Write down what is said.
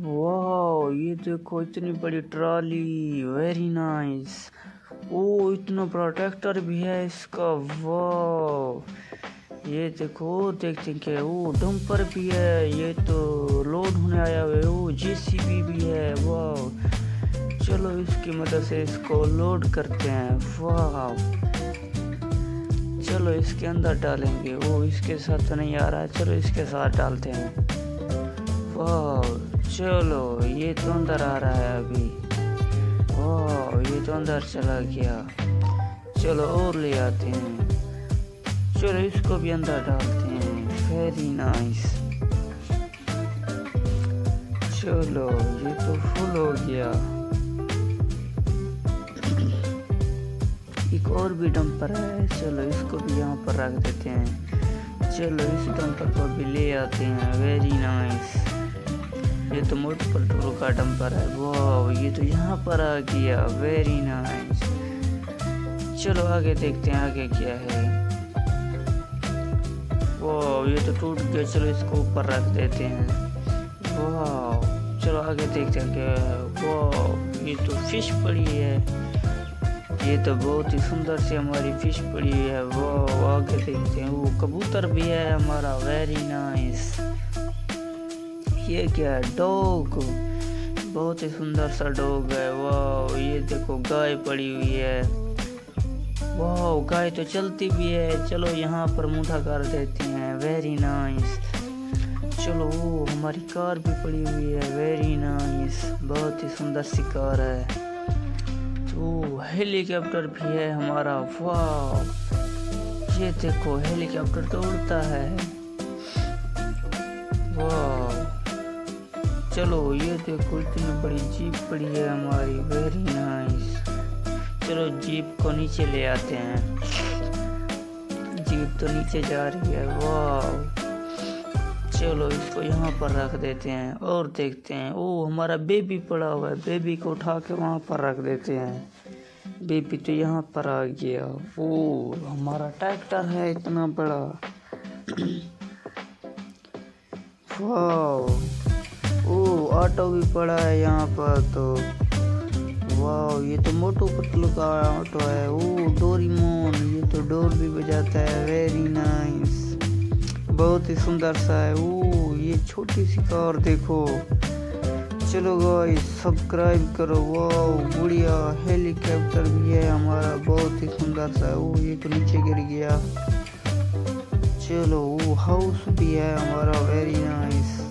वाह, ये देखो इतनी बड़ी ट्रॉली, वेरी नाइस। ओ इतना बड़ा ट्रैक्टर भी है इसका, वाह। ये देखो देखते क्या, वो डंपर भी है, ये तो लोड होने आया हुआ है। वो जेसीबी भी है, वाह। चलो इसकी मदद से इसको लोड करते हैं, वाह। चलो इसके अंदर डालेंगे। वो इसके साथ तो नहीं आ रहा है, चलो इसके साथ डालते हैं, वाह। चलो ये तो अंदर आ रहा है अभी, वाह, ये तो अंदर चला गया। चलो और ले आते हैं, चलो इसको भी अंदर डालते हैं, वेरी नाइस। चलो ये तो फुल हो गया। एक और भी डंपर है, चलो इसको भी यहाँ पर रख देते हैं। चलो इस डंपर को भी ले आते हैं, वेरी नाइस। ये तो मोटर पेट्रोल का डंपर है, वाह। ये तो यहाँ पर आ गया, वेरी नाइस। चलो आगे देखते हैं आगे क्या है। वाह, ये तो टूट गया, चलो इसको ऊपर रख देते हैं, वाह। चलो आगे देखते हैं क्या है। वाह, ये तो फिश पड़ी है, ये तो बहुत ही सुंदर सी हमारी फिश पड़ी है, वाह। आगे देखते हैं, वो कबूतर भी है हमारा, वेरी नाइस। ये क्या है, डॉग, बहुत ही सुंदर सा डॉग है, वाह। ये देखो गाय पड़ी हुई है, वाह। गाय तो चलती भी है, चलो यहाँ पर मुंडा कर देते हैं, वेरी नाइस। चलो वो हमारी कार भी पड़ी हुई है, वेरी नाइस, बहुत ही सुंदर सी कार है। तो हेलीकॉप्टर भी है हमारा, वाह। ये देखो हेलीकॉप्टर तो उड़ता है, वाह। चलो ये देखो इतनी बड़ी जीप पड़ी है हमारी, वेरी नाइस। चलो जीप को नीचे ले आते हैं, जीप तो नीचे जा रही है, वाह। चलो इसको यहाँ पर रख देते हैं और देखते हैं। ओ हमारा बेबी पड़ा हुआ है, बेबी को उठा के वहाँ पर रख देते हैं। बेबी तो यहाँ पर आ गया। ओ हमारा ट्रैक्टर है इतना बड़ा, वाह। ओ ऑटो भी पड़ा है यहाँ पर तो, वाह। ये तो मोटू पतलू का ऑटो है। ओ डोरीमोन, ये तो डोर भी बजाता है, वेरी नाइस, बहुत ही सुंदर सा है। ओ ये छोटी सी कार देखो। चलो गाइस सब्सक्राइब करो, वाह बढ़िया। हेलीकॉप्टर भी है हमारा, बहुत ही सुंदर सा है। ओ ये तो नीचे गिर गया। चलो वो हाउस भी है हमारा, वेरी नाइस।